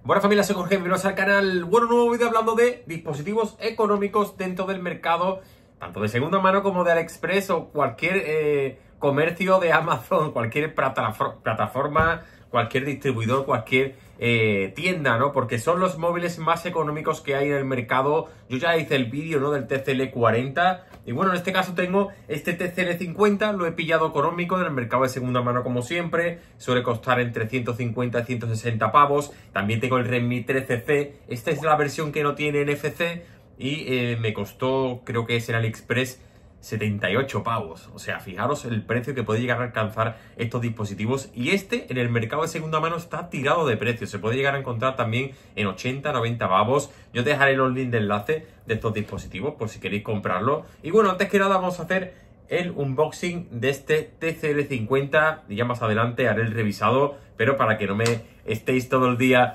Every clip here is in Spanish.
Buena familia, soy Jorge, bienvenidos al canal. Bueno, nuevo vídeo hablando de dispositivos económicos dentro del mercado, tanto de segunda mano como de AliExpress o cualquier comercio de Amazon, cualquier plataforma, cualquier distribuidor, cualquier tienda, ¿no? Porque son los móviles más económicos que hay en el mercado. Yo ya hice el vídeo, ¿no?, del TCL 40. Y bueno, en este caso tengo este TCL 50, lo he pillado económico en el mercado de segunda mano como siempre. Suele costar entre 150 y 160 pavos. También tengo el Redmi 13C. Esta es la versión que no tiene NFC y me costó, creo que es en AliExpress, 78 pavos. O sea, fijaros el precio que puede llegar a alcanzar estos dispositivos. Y este en el mercado de segunda mano está tirado de precio. Se puede llegar a encontrar también en 80, 90 pavos. Yo te dejaré los links de enlace de estos dispositivos por si queréis comprarlo. Y bueno, antes que nada vamos a hacer el unboxing de este TCL 50. Y ya más adelante haré el revisado. Pero para que no me estéis todo el día...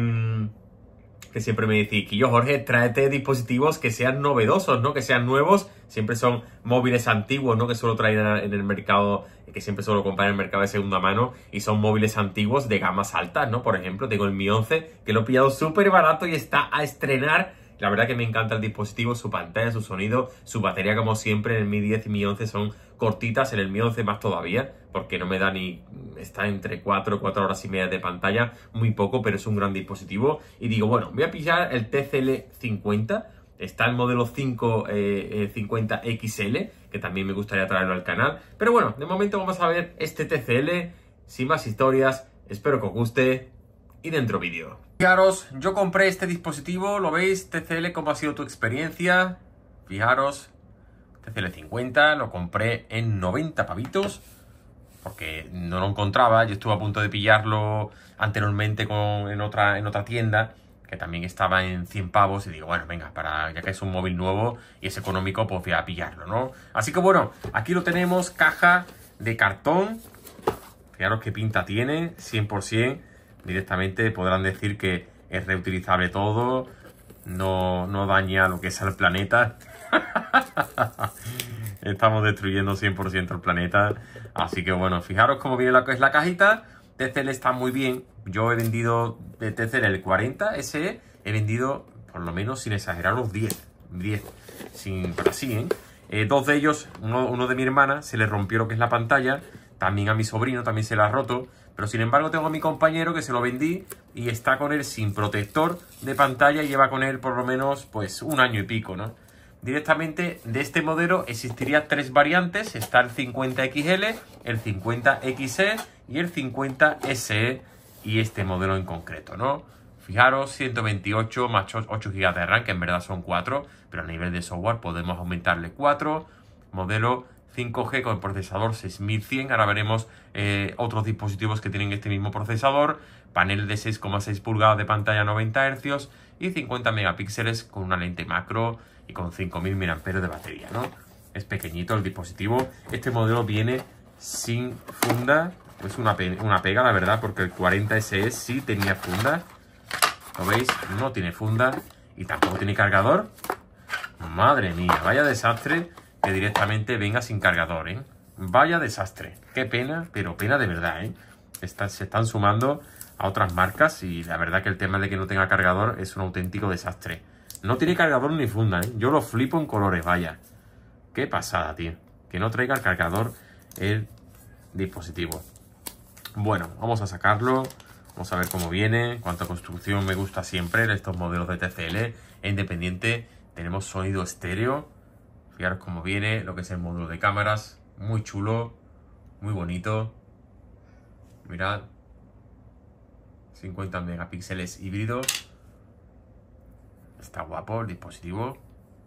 que siempre me decís que yo, Jorge, tráete dispositivos que sean novedosos, ¿no? Que sean nuevos. Siempre son móviles antiguos, ¿no? Que suelo traer en el mercado, que siempre suelo comprar en el mercado de segunda mano. Y son móviles antiguos de gamas altas, ¿no? Por ejemplo, tengo el Mi 11, que lo he pillado súper barato y está a estrenar. La verdad que me encanta el dispositivo, su pantalla, su sonido, su batería, como siempre. En el Mi 10 y Mi 11 son cortitas, en el Mi 11 más todavía, porque no me da ni... está entre 4 horas y media de pantalla, muy poco, pero es un gran dispositivo. Y digo, bueno, voy a pillar el TCL 50, está el modelo 50 XL, que también me gustaría traerlo al canal. Pero bueno, de momento vamos a ver este TCL, sin más historias, espero que os guste y dentro vídeo. Fijaros, yo compré este dispositivo, ¿lo veis? TCL, ¿cómo ha sido tu experiencia? Fijaros, TCL 50, lo compré en 90 pavitos, porque no lo encontraba. Yo estuve a punto de pillarlo anteriormente en otra tienda, que también estaba en 100 pavos, y digo, bueno, venga, ya que es un móvil nuevo y es económico, pues voy a pillarlo, ¿no? Así que bueno, aquí lo tenemos, caja de cartón. Fijaros qué pinta tiene, 100%. Directamente podrán decir que es reutilizable todo, no daña lo que es el planeta. Estamos destruyendo 100% el planeta. Así que bueno, fijaros cómo viene lo que es la cajita. TCL está muy bien. Yo he vendido de TCL el 40 SE, he vendido por lo menos, sin exagerar, los 10, pero así, dos de ellos, uno de mi hermana, se le rompió lo que es la pantalla. También a mi sobrino también se la ha roto. Pero sin embargo tengo a mi compañero que se lo vendí y está con él sin protector de pantalla y lleva con él por lo menos pues un año y pico, ¿no? Directamente de este modelo existiría tres variantes. Está el 50XL, el 50XE y el 50SE, y este modelo en concreto, ¿no? Fijaros, 128 más 8 GB de RAM, que en verdad son 4, pero a nivel de software podemos aumentarle 4. Modelo 5G con el procesador 6100. Ahora veremos otros dispositivos que tienen este mismo procesador. Panel de 6,6 pulgadas de pantalla 90 Hz y 50 megapíxeles con una lente macro y con 5000 mAh de batería, ¿no? Es pequeñito el dispositivo. Este modelo viene sin funda. Es una pega, la verdad, porque el 40 SE sí tenía funda. ¿Lo veis? No tiene funda y tampoco tiene cargador. Madre mía, vaya desastre que directamente venga sin cargador, ¿eh? Vaya desastre. Qué pena, pero pena de verdad, ¿eh? Se están sumando a otras marcas y la verdad que el tema de que no tenga cargador es un auténtico desastre. No tiene cargador ni funda, ¿eh? Yo lo flipo en colores, vaya. Qué pasada, tío. Que no traiga el cargador el dispositivo. Bueno, vamos a sacarlo. Vamos a ver cómo viene. Cuánta construcción me gusta siempre de estos modelos de TCL. E independiente, tenemos sonido estéreo. Fijaros cómo viene lo que es el módulo de cámaras. Muy chulo, muy bonito. Mirad. 50 megapíxeles híbridos. Está guapo el dispositivo.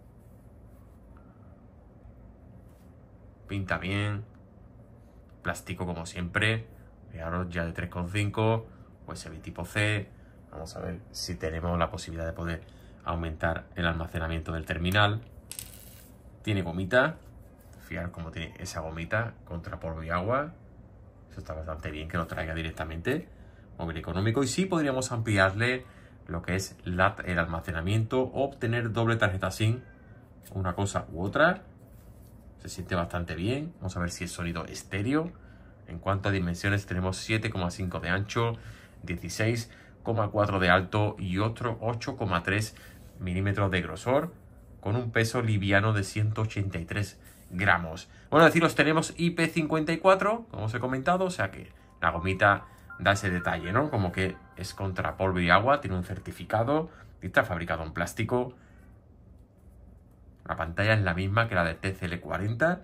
Pinta bien. Plástico como siempre. Fijaros, ya de 3,5. USB tipo C. Vamos a ver si tenemos la posibilidad de poder aumentar el almacenamiento del terminal. Tiene gomita. Fijaros cómo tiene esa gomita contra polvo y agua. Eso está bastante bien que lo traiga directamente. Móvil económico. Y sí podríamos ampliarle lo que es el almacenamiento o obtener doble tarjeta SIM. Una cosa u otra. Se siente bastante bien. Vamos a ver si es sonido estéreo. En cuanto a dimensiones, tenemos 7,5 de ancho, 16 8,4 de alto y otro 8,3 milímetros de grosor, con un peso liviano de 183 gramos. Bueno, deciros, tenemos IP54, como os he comentado, o sea que la gomita da ese detalle, ¿no? Como que es contra polvo y agua, tiene un certificado y está fabricado en plástico. La pantalla es la misma que la de TCL40.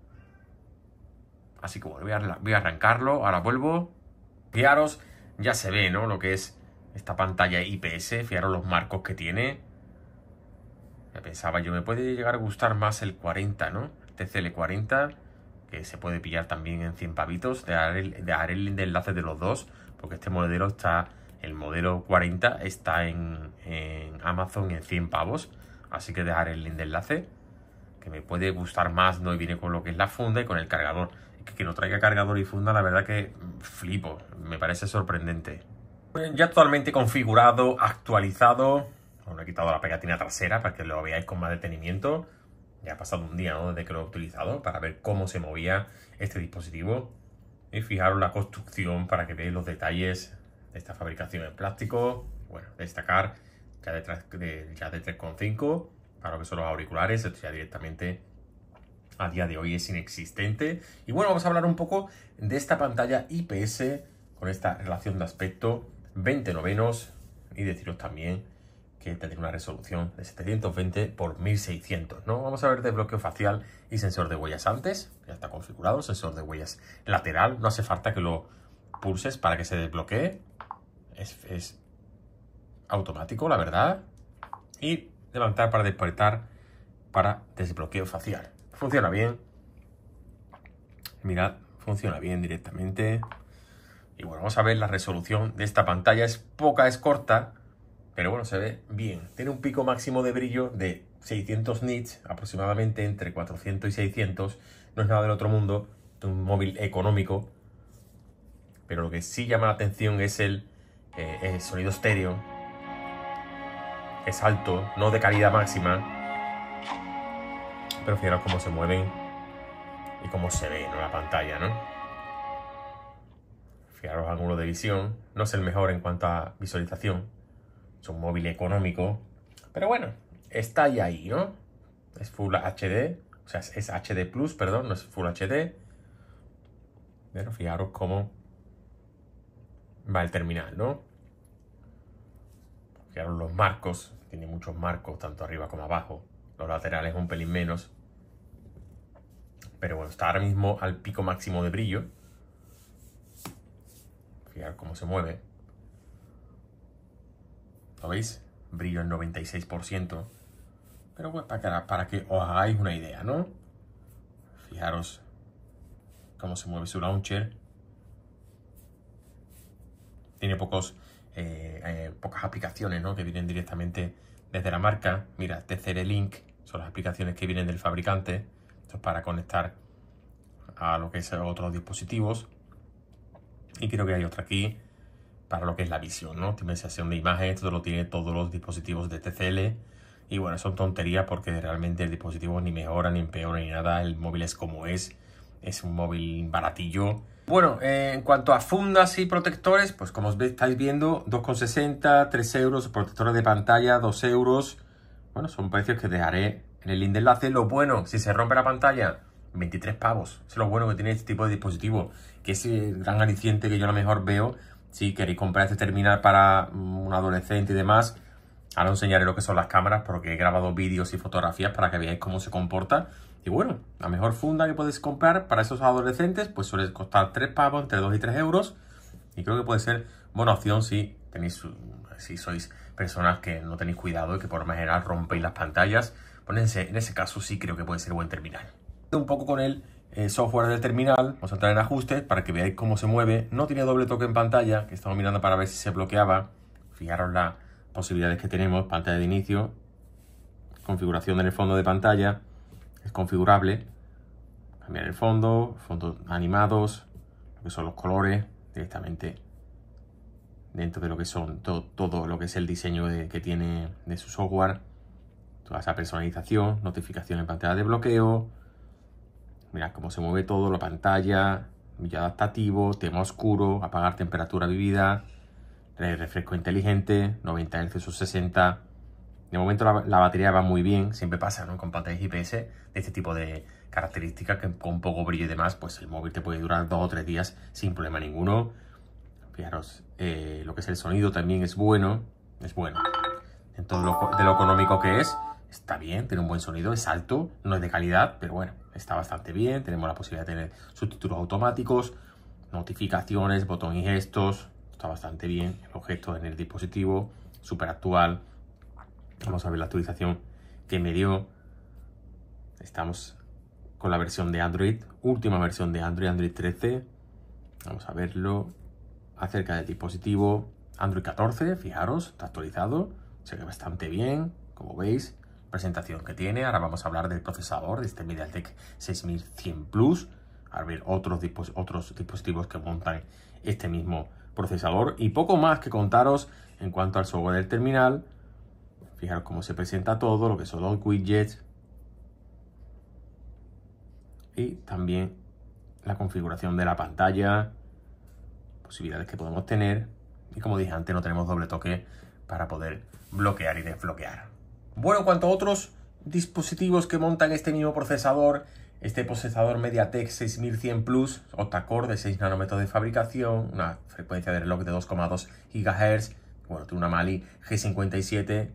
Así que bueno, voy a arrancarlo, ahora vuelvo. Fijaros, ya se ve, ¿no? Lo que es esta pantalla IPS, fijaros los marcos que tiene. Ya pensaba yo, me puede llegar a gustar más el 40, ¿no? TCL40, que se puede pillar también en 100 pavitos. Haré el link de enlace de los dos, porque este modelo está, el modelo 40 está en Amazon en 100 pavos. Así que dejaré el link de enlace, que me puede gustar más, ¿no? Y viene con lo que es la funda y con el cargador. Que no traiga cargador y funda, la verdad que flipo, me parece sorprendente. Ya totalmente configurado, actualizado. Bueno, he quitado la pegatina trasera para que lo veáis con más detenimiento. Ya ha pasado un día, ¿no?, desde que lo he utilizado, para ver cómo se movía este dispositivo. Y fijaros la construcción para que veáis los detalles de esta fabricación en plástico. Bueno, destacar ya de 3,5 para lo que son los auriculares. Esto ya directamente a día de hoy es inexistente. Y bueno, vamos a hablar un poco de esta pantalla IPS con esta relación de aspecto 20 novenos y deciros también que tiene una resolución de 720 por 1600, ¿no? Vamos a ver desbloqueo facial y sensor de huellas antes. Ya está configurado, sensor de huellas lateral. No hace falta que lo pulses para que se desbloquee. Es automático, la verdad. Y levantar para despertar para desbloqueo facial. Funciona bien. Mirad, funciona bien directamente. Y bueno, vamos a ver la resolución de esta pantalla. Es poca, es corta, pero bueno, se ve bien. Tiene un pico máximo de brillo de 600 nits, aproximadamente entre 400 y 600. No es nada del otro mundo, es un móvil económico. Pero lo que sí llama la atención es el sonido estéreo. Es alto, no de calidad máxima. Pero fijaros cómo se mueven y cómo se ve, ¿no?, la pantalla, ¿no? Fijaros ángulo de visión. No es el mejor en cuanto a visualización. Es un móvil económico. Pero bueno, está ahí, ¿no? Es Full HD. O sea, es HD Plus, perdón, no es Full HD. Pero fijaros cómo va el terminal, ¿no? Fijaros los marcos. Tiene muchos marcos, tanto arriba como abajo. Los laterales un pelín menos. Pero bueno, está ahora mismo al pico máximo de brillo. Fijaros cómo se mueve. ¿Lo veis? Brillo en 96%. Pero bueno, para que os hagáis una idea, ¿no? Fijaros cómo se mueve su launcher. Tiene pocas aplicaciones, ¿no?, que vienen directamente desde la marca. Mira, TCL Link son las aplicaciones que vienen del fabricante. Esto es para conectar a lo que es otros dispositivos. Y creo que hay otra aquí para lo que es la visión, ¿no? Optimización de imagen. Esto lo tiene todos los dispositivos de TCL. Y bueno, son tonterías porque realmente el dispositivo ni mejora, ni empeora, ni nada. El móvil es como es. Es un móvil baratillo. Bueno, en cuanto a fundas y protectores, pues como estáis viendo, 2,60, 3 euros, protectores de pantalla, 2 euros. Bueno, son precios que dejaré en el link de enlace. Lo bueno, si se rompe la pantalla, 23 pavos. Es lo bueno que tiene este tipo de dispositivo, que es el gran aliciente que yo a lo mejor veo. Si queréis comprar este terminal para un adolescente y demás, ahora os enseñaré lo que son las cámaras, porque he grabado vídeos y fotografías para que veáis cómo se comporta. Y bueno, la mejor funda que podéis comprar para esos adolescentes pues suele costar 3 pavos, entre 2 y 3 euros. Y creo que puede ser buena opción si sois personas que no tenéis cuidado y que por lo general rompéis las pantallas. Pues en ese caso sí creo que puede ser buen terminal. Un poco con el software del terminal, vamos a entrar en ajustes para que veáis cómo se mueve. No tiene doble toque en pantalla, que estamos mirando para ver si se bloqueaba. Fijaros las posibilidades que tenemos. Pantalla de inicio, configuración en el fondo de pantalla. Es configurable. Cambiar el fondo, fondos animados, lo que son los colores, directamente dentro de lo que son todo lo que es el diseño que tiene de su software. Toda esa personalización, notificación en pantalla de bloqueo. Mirad cómo se mueve todo, la pantalla, brillo adaptativo, tema oscuro, apagar temperatura vivida, refresco inteligente, 90 Hz o 60. De momento la batería va muy bien, siempre pasa, ¿no? Con pantallas IPS de este tipo de características, que con poco brillo y demás, pues el móvil te puede durar 2 o 3 días sin problema ninguno. Fijaros, lo que es el sonido también es bueno, Dentro de lo económico que es, está bien, tiene un buen sonido, es alto, no es de calidad, pero bueno, está bastante bien. Tenemos la posibilidad de tener subtítulos automáticos, notificaciones, botón y gestos, está bastante bien. Los gestos en el dispositivo, súper actual. Vamos a ver la actualización que me dio. Estamos con la versión de Android, última versión de Android, Android 13. Vamos a verlo. Acerca del dispositivo, Android 14, fijaros, está actualizado. Se ve bastante bien, como veis. Presentación que tiene. Ahora vamos a hablar del procesador, de este MediaTek 6100 Plus. A ver otros dispositivos que montan este mismo procesador. Y poco más que contaros en cuanto al software del terminal. Fijaros cómo se presenta todo, lo que son los widgets. Y también la configuración de la pantalla, posibilidades que podemos tener. Y como dije antes, no tenemos doble toque para poder bloquear y desbloquear. Bueno, en cuanto a otros dispositivos que montan este mismo procesador, este procesador MediaTek 6100 Plus, octa-core de 6 nanómetros de fabricación, una frecuencia de reloj de 2,2 GHz, bueno, tiene una Mali G57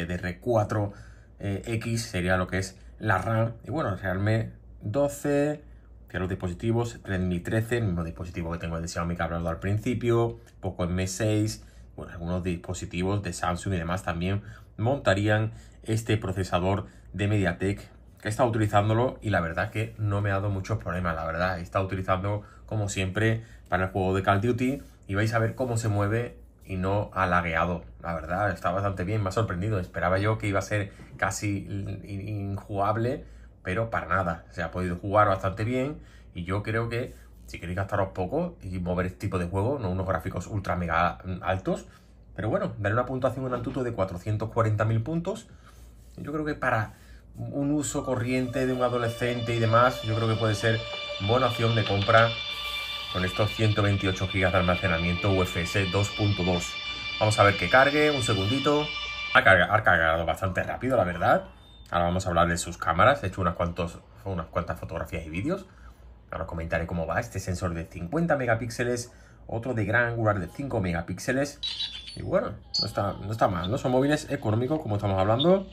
DDR4X, sería lo que es la RAM, y bueno, Realme 12, que los dispositivos Redmi 13, el mismo dispositivo que tengo el de Xiaomi que he hablado al principio, Poco M6, bueno, algunos dispositivos de Samsung y demás también montarían este procesador de MediaTek, que he estado utilizándolo y la verdad que no me ha dado muchos problemas, la verdad. He estado utilizando como siempre para el juego de Call of Duty y vais a ver cómo se mueve y no ha lagueado, la verdad. Está bastante bien, me ha sorprendido. Esperaba yo que iba a ser casi injugable, pero para nada. Se ha podido jugar bastante bien y yo creo que si queréis gastaros poco y mover este tipo de juego, no unos gráficos ultra mega altos, pero bueno, darle una puntuación en Antutu de 440.000 puntos. Yo creo que para un uso corriente de un adolescente y demás, yo creo que puede ser buena opción de compra con estos 128 GB de almacenamiento UFS 2.2. Vamos a ver que cargue, un segundito. Ha cargado bastante rápido, la verdad. Ahora vamos a hablar de sus cámaras. He hecho unas cuantas fotografías y vídeos. Ahora comentaré cómo va este sensor de 50 megapíxeles, otro de gran angular de 5 megapíxeles. Y bueno, no está mal, ¿no? Son móviles económicos, como estamos hablando.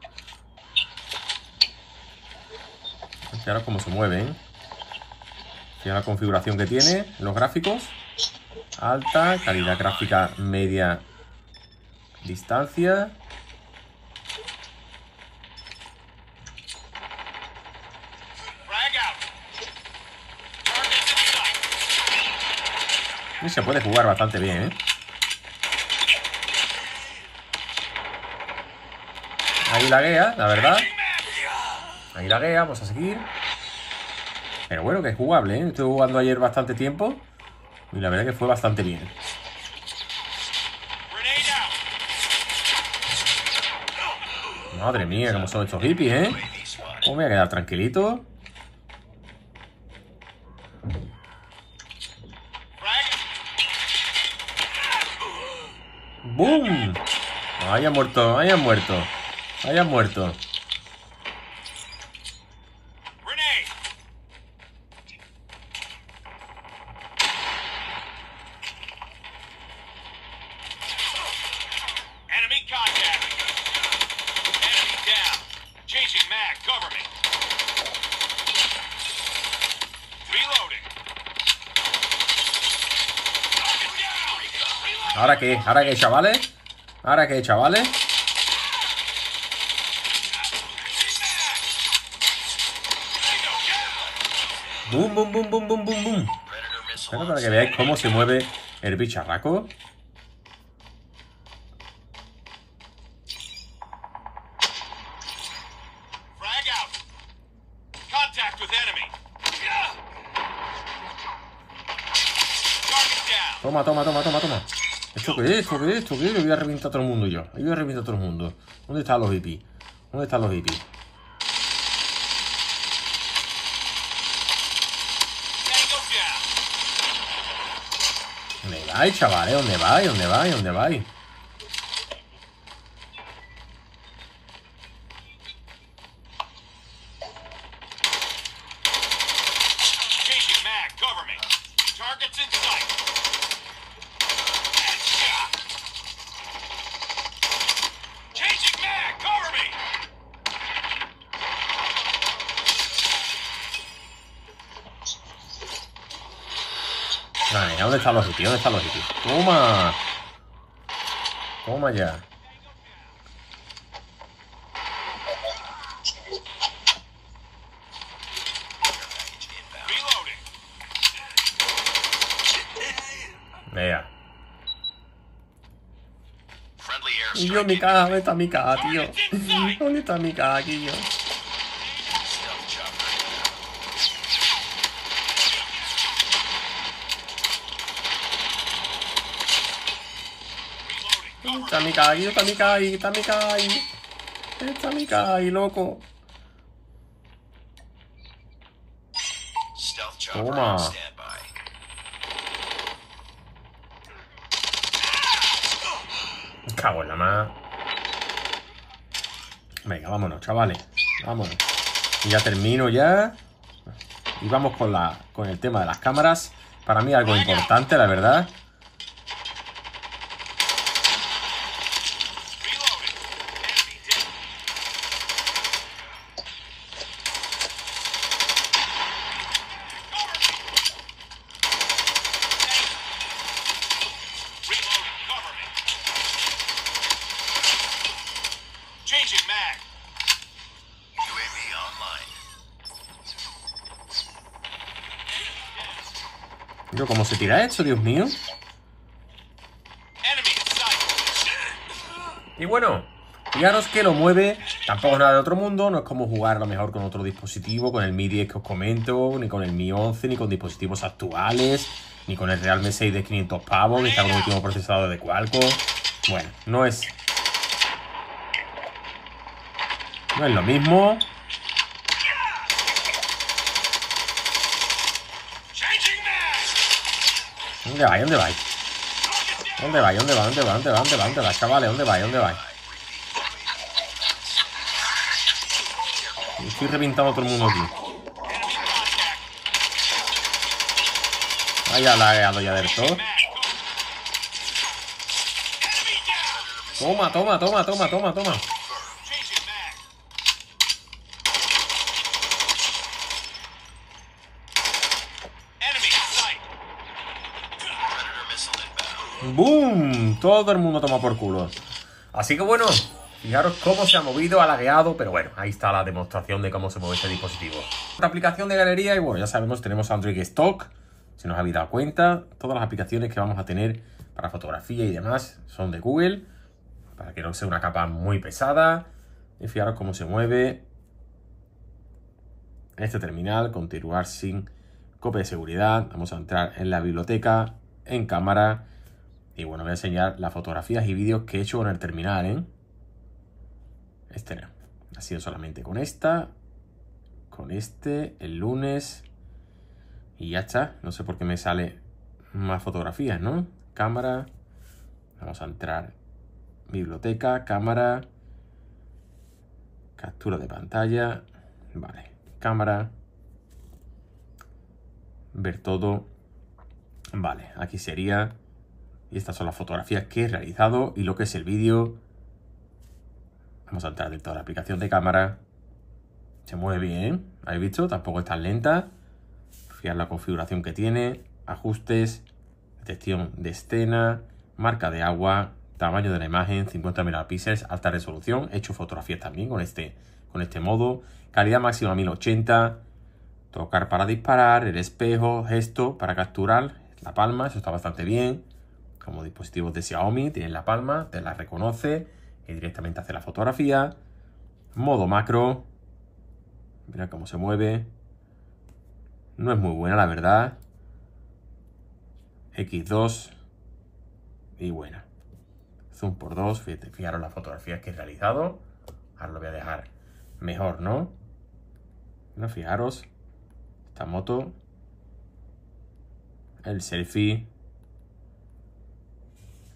Fijaros cómo se mueven. Fijaros la configuración que tiene, los gráficos. Alta, calidad gráfica media, distancia. Y se puede jugar bastante bien, ¿eh? Ahí laguea, la verdad. Ahí laguea, vamos a seguir. Pero bueno, que es jugable, ¿eh? Estuve jugando ayer bastante tiempo y la verdad que fue bastante bien. Madre mía, cómo son estos hippies, ¿eh? ¿Cómo me voy a quedar tranquilito? ¡Boom! Hayan muerto, hayan muerto. Hayan muerto. ¿Ahora qué? ¿Ahora qué, chavales? ¿Ahora qué, chavales? ¡Bum, bum, bum, bum, bum, bum, bum! Pero para que veáis cómo se mueve el bicharraco. Toma, toma, toma, toma, toma. ¿Esto qué es? ¿Esto qué es? ¿Esto qué es? Yo voy a reventar a todo el mundo yo. Yo voy a reventar a todo el mundo. ¿Dónde están los hippies? ¿Dónde están los hippies? vais, chavales? ¿Dónde vais? ¿Dónde vais? ¿Dónde vais? Vale, ¿dónde están los sitios? ¿Dónde están los sitios? ¡Toma! Toma ya. Vea. Y yo mi caja, ¿dónde está mi caja, tío? ¿Dónde está mi caja aquí, yo? Está mi caja, está mi caja, está mi caja, está mi caja, loco. Toma. Cago en la mar. Venga, vámonos, chavales. Vámonos. Y ya termino ya. Y vamos con el tema de las cámaras. Para mí algo importante, la verdad. Yo, ¿cómo se tira esto, Dios mío? Y bueno, fijaros que lo mueve. Tampoco es nada de otro mundo. No es como jugar a lo mejor con otro dispositivo, con el Mi 10 que os comento, ni con el Mi 11, ni con dispositivos actuales, ni con el Realme 6 de 500 pavos, que está con el último procesador de Qualcomm. Bueno, no es lo mismo. ¿Dónde vais? ¿Dónde vais? ¿Dónde vais? ¿Dónde vais? ¿Dónde vais? ¿Dónde vais? ¿Dónde vais? ¿Dónde vais, chavales? ¿Dónde vais? ¿Dónde vais? Estoy reventando a todo el mundo aquí. Vaya lagueado ya del todo. Toma, toma, toma, toma, toma, toma. ¡Boom! Todo el mundo toma por culo. Así que bueno, fijaros cómo se ha movido, ha lagueado, pero bueno, ahí está la demostración de cómo se mueve este dispositivo. Otra aplicación de galería y bueno, ya sabemos, tenemos Android Stock. Si no os habéis dado cuenta, todas las aplicaciones que vamos a tener para fotografía y demás son de Google, para que no sea una capa muy pesada. Y fijaros cómo se mueve este terminal, continuar sin copia de seguridad. Vamos a entrar en la biblioteca, en cámara. Y bueno, voy a enseñar las fotografías y vídeos que he hecho con el terminal, ¿eh? Este no. Ha sido solamente con esta. Con este, el lunes. Y ya está. No sé por qué me sale más fotografías, ¿no? Cámara. Vamos a entrar. Biblioteca, cámara. Captura de pantalla. Vale. Cámara. Ver todo. Vale, aquí sería. Y estas son las fotografías que he realizado y lo que es el vídeo. Vamos a entrar dentro de la aplicación de cámara. Se mueve bien, ¿habéis visto? Tampoco es tan lenta. Fijar la configuración que tiene. Ajustes, detección de escena, marca de agua, tamaño de la imagen, 50 megapíxeles, alta resolución. He hecho fotografías también con este modo. Calidad máxima 1080. Tocar para disparar, el espejo, gesto para capturar la palma. Eso está bastante bien. Como dispositivos de Xiaomi, tienen la palma, te la reconoce y directamente hace la fotografía. Modo macro. Mira cómo se mueve. No es muy buena, la verdad. X2. Y buena. Zoom por 2. Fijaros las fotografías que he realizado. Ahora lo voy a dejar mejor, ¿no? Bueno, fijaros. Esta moto. El selfie.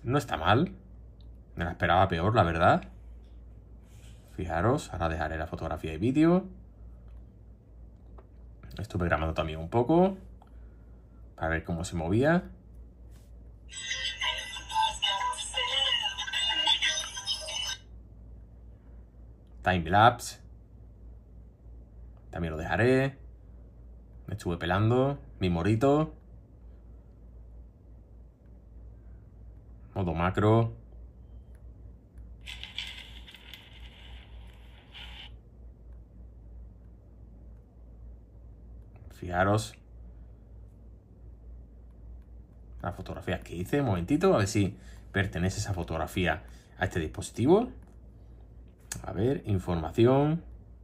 no está mal. Me la esperaba peor, la verdad. Fijaros, ahora dejaré la fotografía y vídeo. Estuve grabando también un poco para ver cómo se movía. Timelapse. También lo dejaré. Me estuve pelando. Mi morito. Modo macro. Fijaros las fotografías que hice. Un momentito, a ver si pertenece esa fotografía a este dispositivo. A ver, información.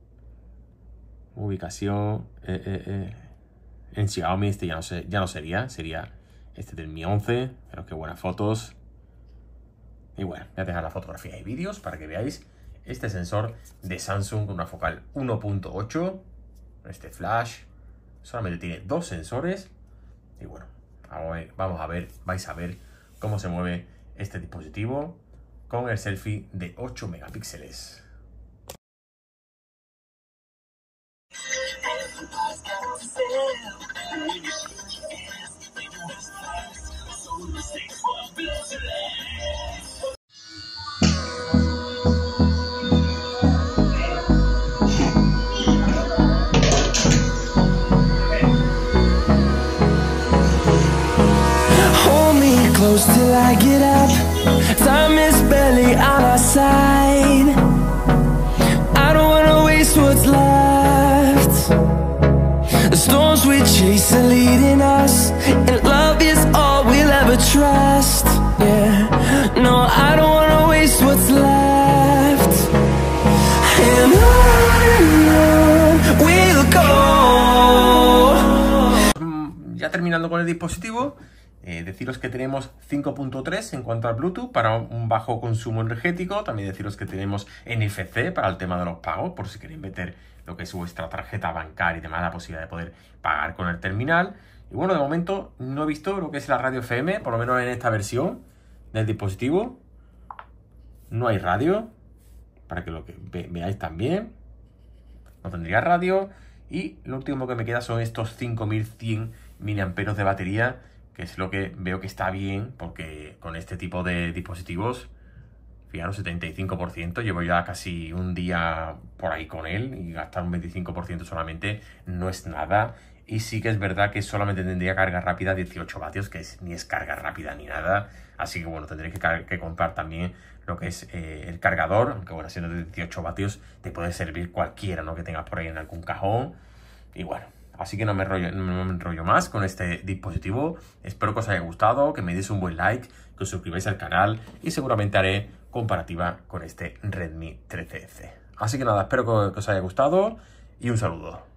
Ubicación. En Xiaomi este ya no sería. Sería este del Mi 11. Pero qué buenas fotos. Y bueno, voy a dejar las fotografías y vídeos para que veáis este sensor de Samsung con una focal 1.8. Este flash. Solamente tiene 2 sensores. Y bueno, vamos a ver, vais a ver cómo se mueve este dispositivo con el selfie de 8 megapíxeles. Close till I get up. Time is barely on our side. I don't wanna waste what's left. The storms we chase are leading us, and love is all we'll ever trust. Yeah, no, I don't wanna waste what's left. And on we'll go. Ya terminando con el dispositivo. Deciros que tenemos 5.3 en cuanto al Bluetooth para un bajo consumo energético. También deciros que tenemos NFC para el tema de los pagos, por si queréis meter lo que es vuestra tarjeta bancaria y demás, la posibilidad de poder pagar con el terminal. Y bueno, de momento no he visto lo que es la radio FM, por lo menos en esta versión del dispositivo. No hay radio, para que lo que veáis también. No tendría radio. Y lo último que me queda son estos 5100 mAh de batería, que es lo que veo que está bien, porque con este tipo de dispositivos, fijaros, 75%, llevo ya casi un día por ahí con él, y gastar un 25% solamente no es nada. Y sí que es verdad que solamente tendría carga rápida 18 vatios, que ni es carga rápida ni nada. Así que bueno, tendré que comprar también lo que es el cargador, aunque bueno, siendo de 18 vatios te puede servir cualquiera, ¿no?, que tengas por ahí en algún cajón. Y bueno, así que no me enrollo más con este dispositivo. Espero que os haya gustado, que me deis un buen like, que os suscribáis al canal y seguramente haré comparativa con este Redmi 13C. Así que nada, espero que os haya gustado y un saludo.